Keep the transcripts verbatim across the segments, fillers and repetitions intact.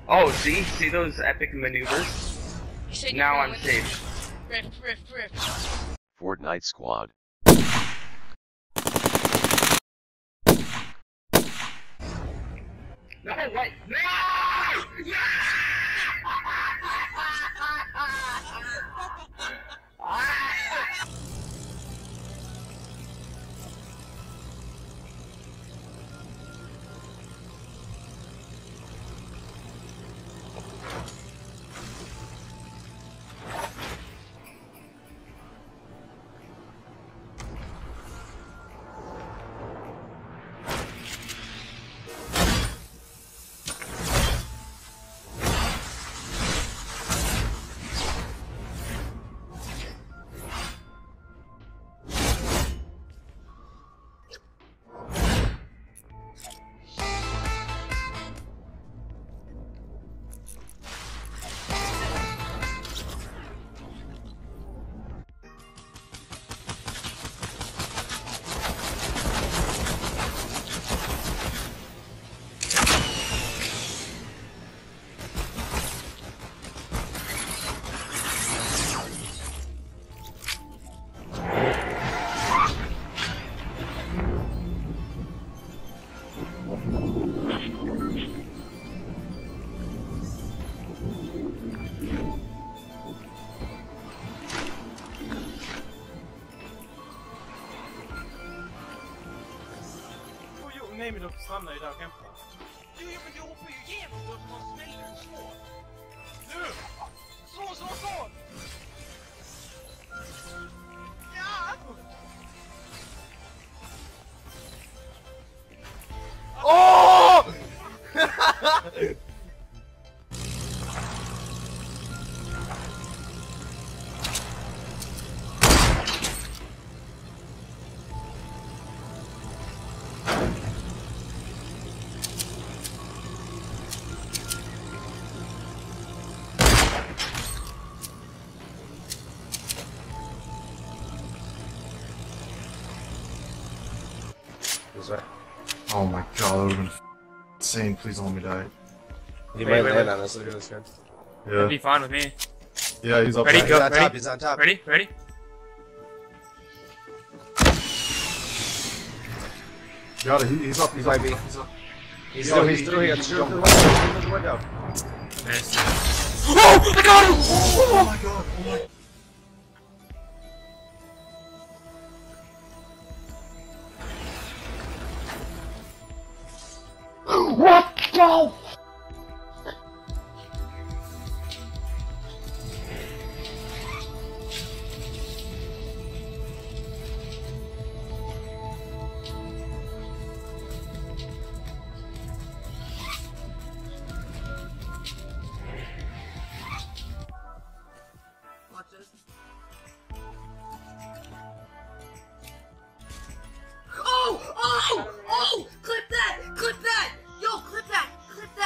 Oh, see? See those epic maneuvers? Now I'm safe. Rift, rift, rift. Fortnite squad. No, wait! No! No! Nej men de stannar ju där och hämtar. Jo, men du hoppar ju igenom och man smäller och slår. Nu! Slå, slå, slå! Ja! Åh! Oh my god, that would've been insane. Please don't let me die. He Wait, might wait, land wait. on us. Look at this guy. That'd Yeah. be fine with me. Yeah, he's up Ready, there. go. He's on ready? top. He's on top. Ready? Ready? Got it. He, he's up. He's He up. might be. He's up. He's Yeah, through. he- He's through. He got he through jumped. the window. Through the window. Nice. Oh! I got him! Oh my god. Oh my. What the? Watch this. Oh! Oh! Oh! Clip that! Clip that! Yo, clip that! Clip that!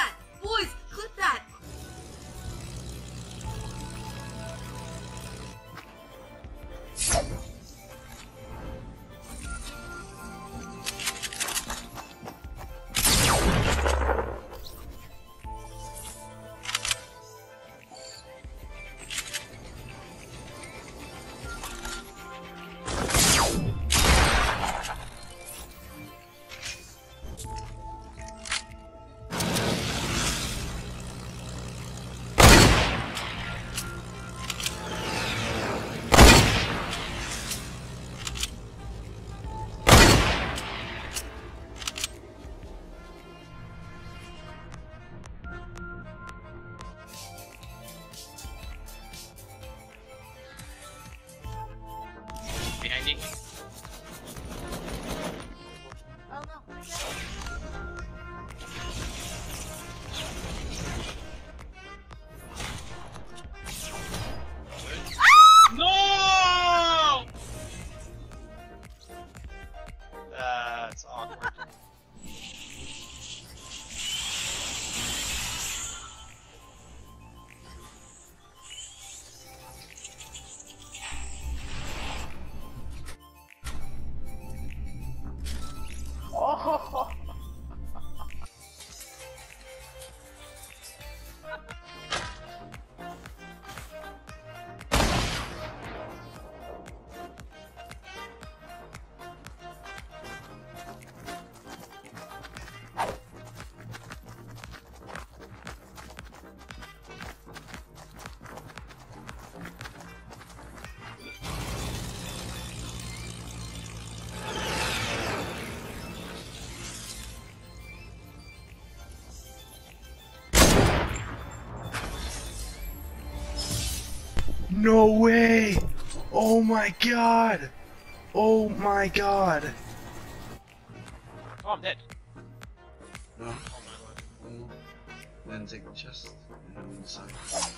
No way! Oh my god! Oh my god! Oh, I'm dead. No. No. Then take the chest and then inside.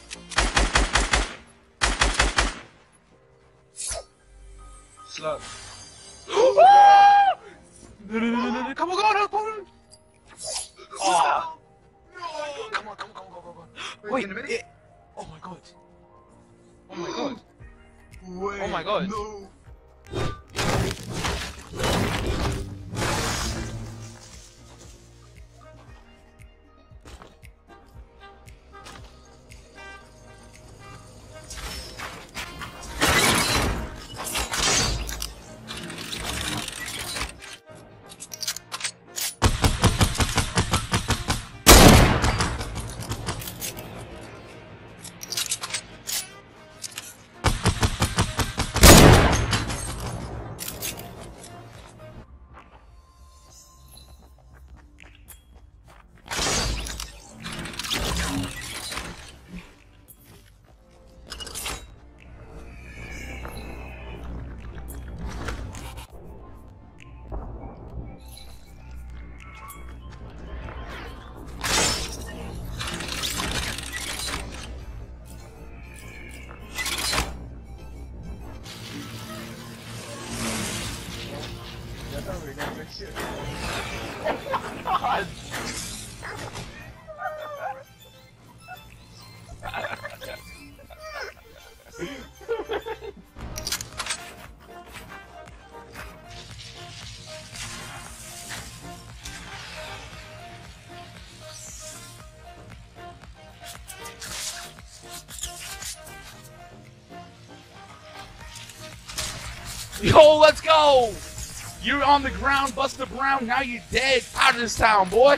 Slug. No, no, no, no, no, come on, go on, come on! Oh! Come on, come on, come on, come on, come on. Wait, Wait a minute. it... Oh my god. Oh my god. Wait, Oh my god. No. Yo, let's go! You're on the ground, Buster Brown, now you're dead. Out of this town, boy!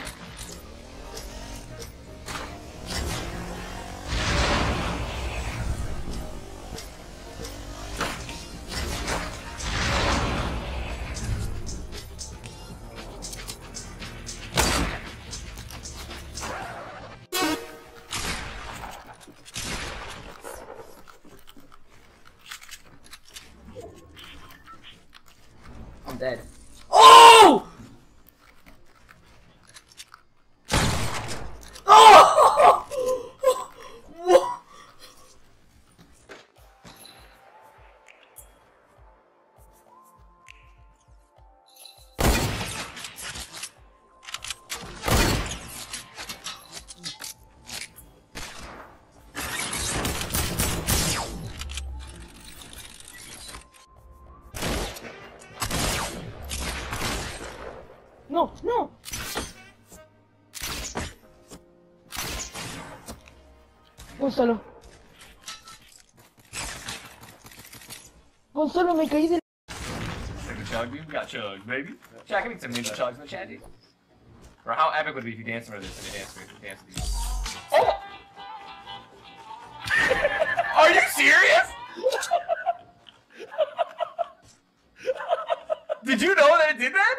I'm dead. Oh! Oh! What? No, no! Gonzalo. Gonzalo, me caí del... Ninja chug, dude. We got chug, baby. Chat, give me some ninja chugs in the chat, dude. Or how epic would it be if you danced for this and you danced for dance with these? Oh! Are you serious? Did you know that it did that?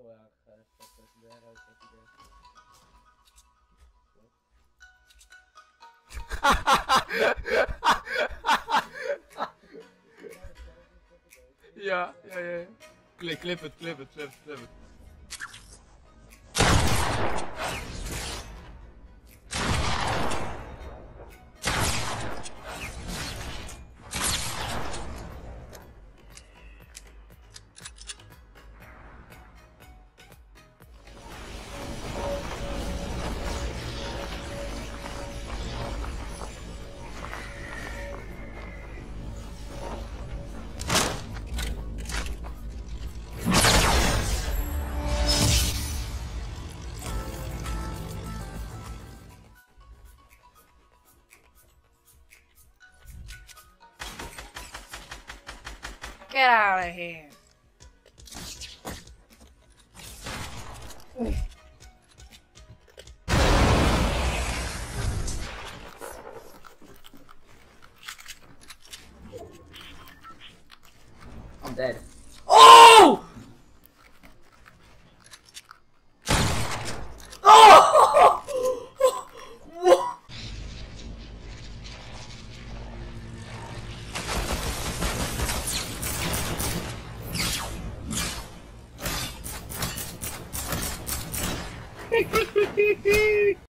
Ja, ja, ja. Clip, clip het, clip het, clip het, clip het. Get out of here. I'm dead.